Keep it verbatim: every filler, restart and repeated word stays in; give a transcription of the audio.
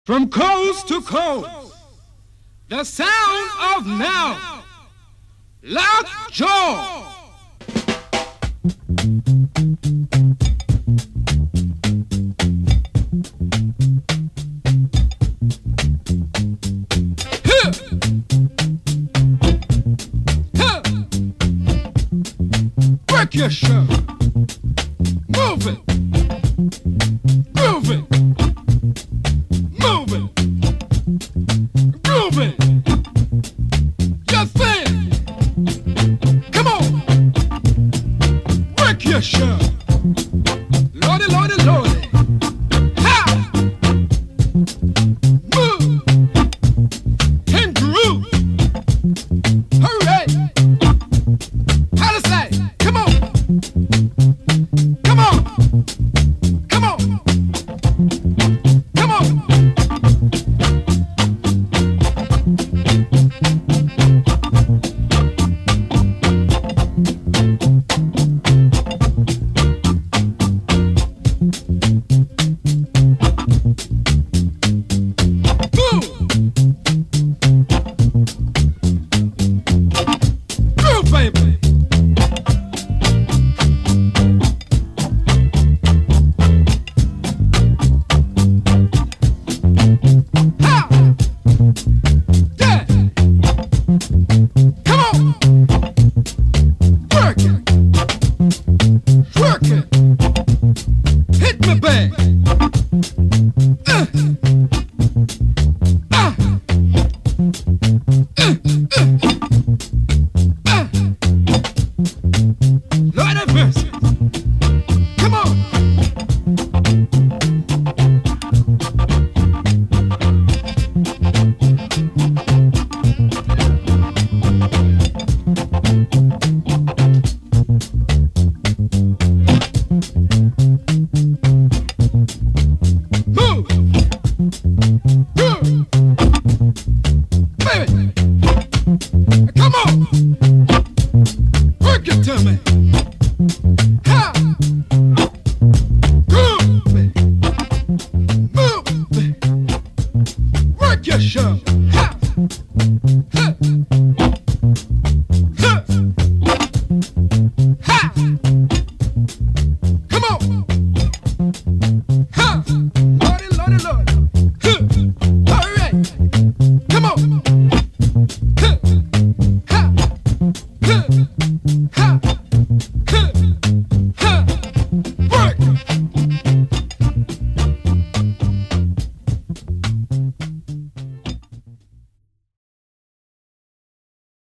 From coast to coast, the sound of now, Loud Jaw. Huh. Huh. Work your show. Move it. Move it. Moving, grooving, your thing. Come on, work your show. Lordy, lordy, lordy. Ha! Move and groove. Hooray! How to say? Come on, come on, come on, come on. Show.